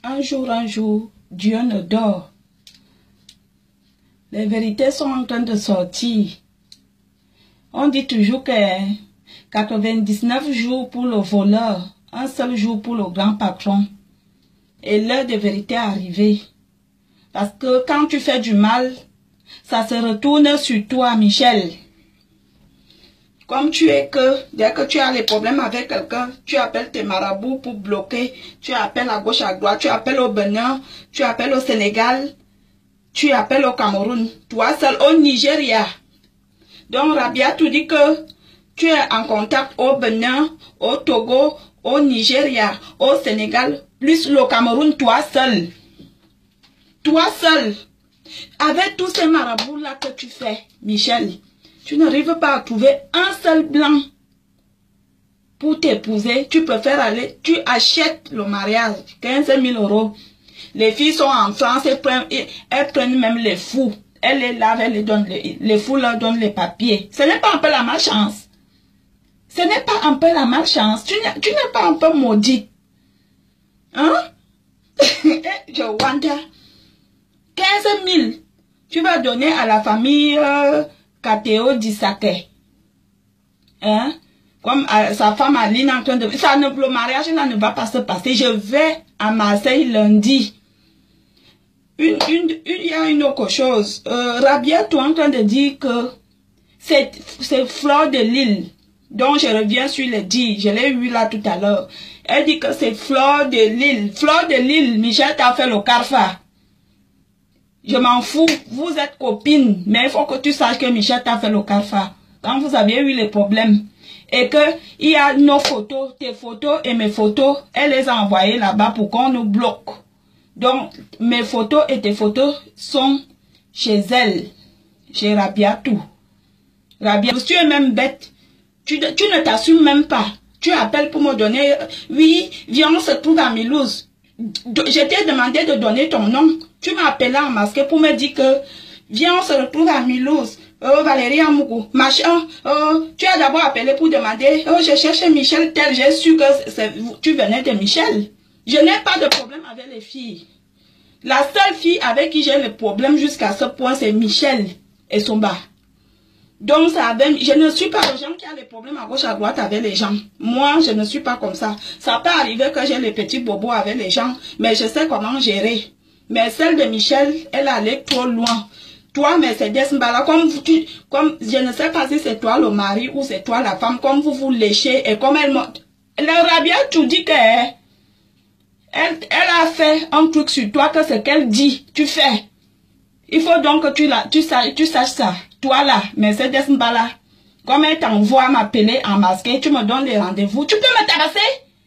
un jour, Dieu ne dort. Les vérités sont en train de sortir. On dit toujours que 99 jours pour le voleur, un seul jour pour le grand patron. Et l'heure de vérité est arrivée. Parce que quand tu fais du mal, ça se retourne sur toi, Michel. Comme tu es que, dès que tu as les problèmes avec quelqu'un, tu appelles tes marabouts pour bloquer, tu appelles à gauche, à droite, tu appelles au Bénin, tu appelles au Sénégal, tu appelles au Cameroun, toi seul au Nigeria. Donc Rabia te dit que tu es en contact au Bénin, au Togo, au Nigeria, au Sénégal, plus le Cameroun, toi seul. Toi seul. Avec tous ces marabouts-là que tu fais, Michel, tu n'arrives pas à trouver un seul blanc pour t'épouser. Tu préfères aller, tu achètes le mariage, 15 000 €. Les filles sont en France, elles prennent même les fous. Elles les lavent, elles les donnent, les fous leur donnent les papiers. Ce n'est pas un peu la malchance. Ce n'est pas un peu la malchance. Tu n'es pas un peu maudit. Hein? Je wonder. 15 000. Tu vas donner à la famille Kateo Disake. Hein? Comme sa femme Aline en train de... le mariage là ne va pas se passer. Je vais à Marseille lundi. Il y a une autre chose. Rabia, tu es en train de dire que c'est Fleur de Lille. Donc je reviens sur le dit. Je l'ai eu là tout à l'heure. Elle dit que c'est Fleur de Lille. Fleur de Lille, Michel t'a fait le carfa. Je m'en fous, vous êtes copines, mais il faut que tu saches que Michel t'a fait le carfa. Quand vous avez eu les problèmes, et que il y a nos photos, tes photos et mes photos, elle les a envoyées là-bas pour qu'on nous bloque. Donc, mes photos et tes photos sont chez elle, chez Rabia tout. Rabia, tu es même bête, tu ne t'assumes même pas. Tu appelles pour me donner, oui, viens, on se trouve à Milouz. Je t'ai demandé de donner ton nom. Tu m'as appelé en masqué pour me dire que viens, on se retrouve à Milouz. Valérie Amougou, machin. Tu as d'abord appelé pour demander. Je cherche Michel tel. J'ai su que tu venais de Michel. Je n'ai pas de problème avec les filles. La seule fille avec qui j'ai le problème jusqu'à ce point, c'est Michel et Somba. Donc, je ne suis pas le genre qui a des problèmes à gauche à droite avec les gens. Moi, je ne suis pas comme ça. Ça peut arriver que j'ai les petits bobos avec les gens, mais je sais comment gérer. Mais celle de Michel, elle allait trop loin. Toi, Mercedes Mbala, comme je ne sais pas si c'est toi le mari ou c'est toi la femme, comme vous léchez et comme elle monte. La Rabia, tu dis que elle a fait un truc sur toi, que ce qu'elle dit, tu fais. Il faut donc que tu saches ça. Toi là, Mercedes Mbala, comme elle t'envoie m'appeler en masqué, tu me donnes les rendez-vous. Tu peux me tabasser?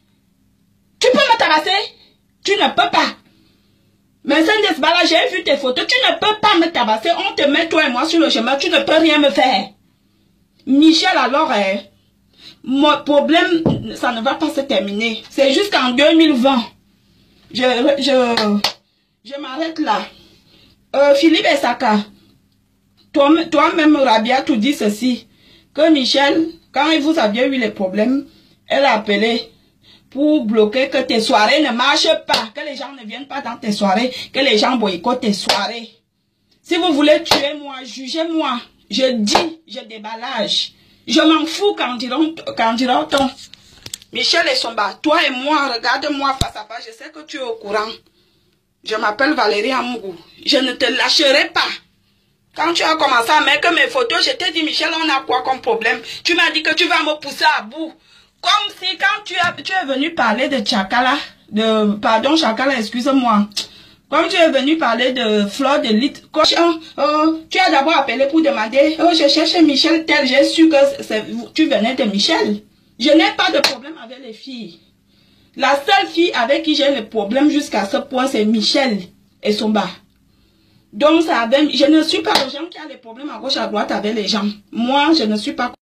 Tu peux me tabasser? Tu ne peux pas. Mercedes Mbala, j'ai vu tes photos. Tu ne peux pas me tabasser. On te met toi et moi sur le chemin. Tu ne peux rien me faire. Michel, alors, mon problème, ça ne va pas se terminer. C'est jusqu'en 2020. Je m'arrête là. Philippe Essaka, toi-même, Rabia, tu dis ceci, que Michel, quand vous aviez eu les problèmes, elle a appelé pour bloquer que tes soirées ne marchent pas, que les gens ne viennent pas dans tes soirées, que les gens boycottent tes soirées. Si vous voulez tuer moi, jugez-moi. Je dis, je déballage. Je m'en fous quand dira-t-on. Michel et Somba, toi et moi, regarde-moi face à face, je sais que tu es au courant. Je m'appelle Valérie Amougou. Je ne te lâcherai pas. Quand tu as commencé à mettre mes photos, je t'ai dit, Michel, on a quoi comme problème? Tu m'as dit que tu vas me pousser à bout. Comme si quand tu es venu parler de Chakala, pardon Chakala, excuse-moi. Comme tu es venu parler de Fleur de Lille, tu as d'abord appelé pour demander, je cherche Michel tel, j'ai su que tu venais de Michel. Je n'ai pas de problème avec les filles. La seule fille avec qui j'ai le problème jusqu'à ce point, c'est Michel et Somba. Donc, je ne suis pas le genre qui a des problèmes à gauche à droite avec les gens. Moi, je ne suis pas